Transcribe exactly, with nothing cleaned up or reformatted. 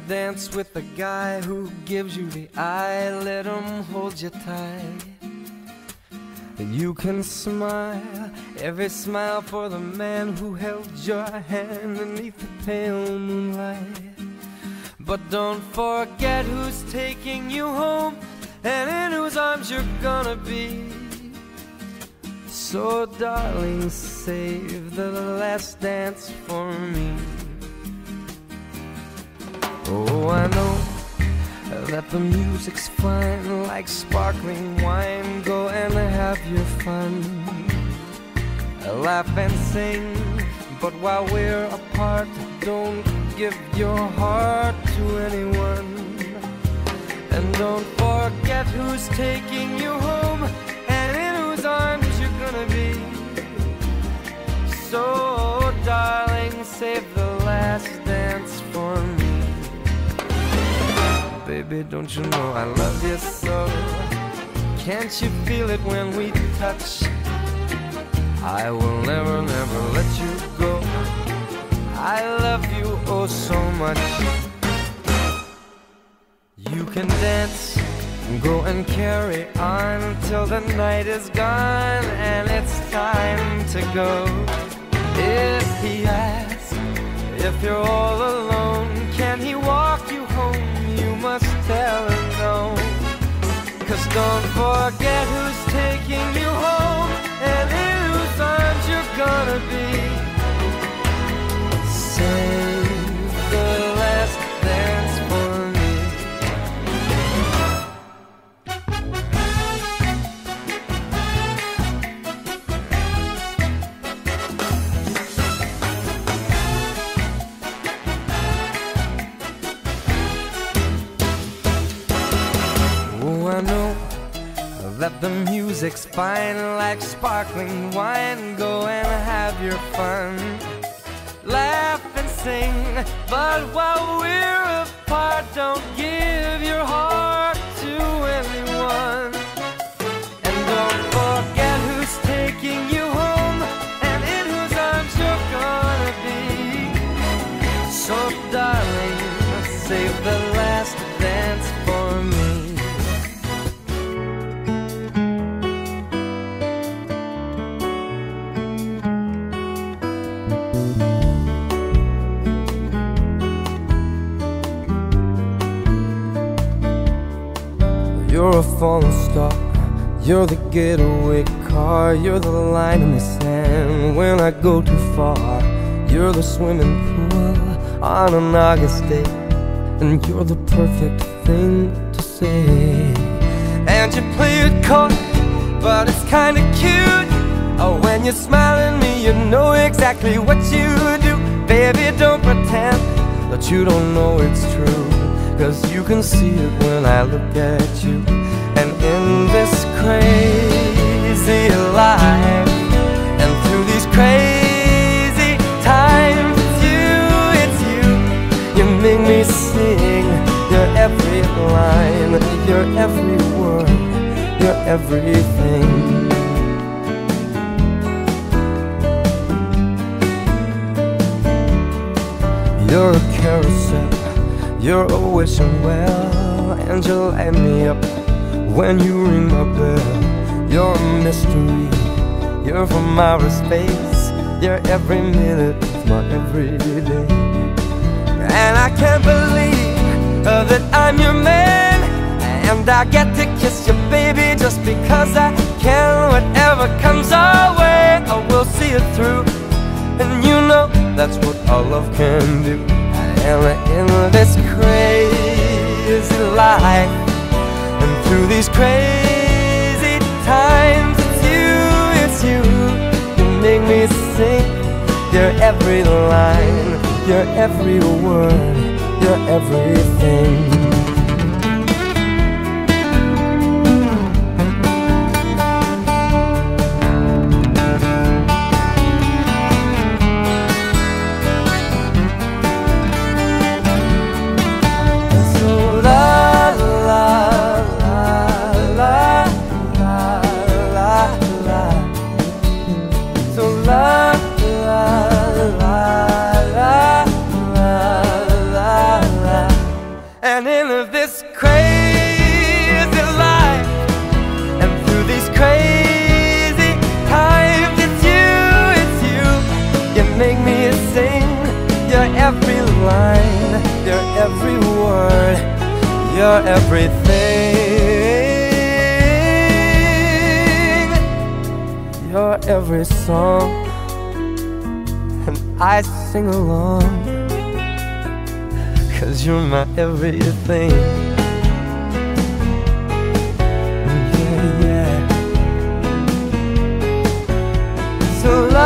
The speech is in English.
dance with the guy who gives you the eye, let him hold you tight. You can smile, every smile for the man who held your hand beneath the pale moonlight. But don't forget who's taking you home and in whose arms you're gonna be. So darling, save the last dance for me. Oh, I know that the music's fine, like sparkling wine. Go and have your fun, laugh and sing. But while we're apart, don't give your heart to anyone. And don't forget who's taking you home and in whose arms you're gonna be. So darling, save the last dance for me. Baby, don't you know I love you so? Can't you feel it when we touch? I will never, never let you go. I love you oh so much. You can dance, go and carry on till the night is gone and it's time to go. If he asks if you're all alone, can he walk you home? You must tell him no. 'Cause don't forget who's taking you home and in whose arms you're gonna be. Save the last dance for me. Oh, I know that the music's fine, like sparkling wine. Go and have your fun, laugh and sing. But while we're apart, don't give your heart to anyone. And don't forget who's taking you home and in whose arms you're gonna be. So darling, save the last dance for me. You're a falling star, you're the getaway car, you're the line in the sand when I go too far. You're the swimming pool on an August day, and you're the perfect thing to say. And you play it cold, but it's kinda cute. Oh, when you smile at me, you know exactly what you do. Baby, don't pretend that you don't know it's true, 'cause you can see it when I look at you. And in this crazy life, and through these crazy times, it's you, it's you. You make me sing your every line, your every word, your everything. You're a carousel, you're a wishing well, and you light me up when you ring my bell. You're a mystery, you're from outer space, you're every minute of my everyday. And I can't believe uh, that I'm your man, and I get to kiss you, baby, just because I can. Whatever comes our way, I will see it through, and you know that's what our love can do. And in this crazy life, and through these crazy times, it's you, it's you. You make me sing your every line, your every word, your everything. every word, you're everything. You're every song, and I sing along, 'cause you're my everything. Yeah, yeah. So